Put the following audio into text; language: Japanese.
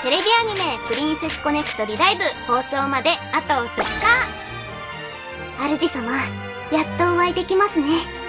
テレビアニメ「プリンセスコネクトリライブ」放送まであと2日。主様、やっとお会いできますね。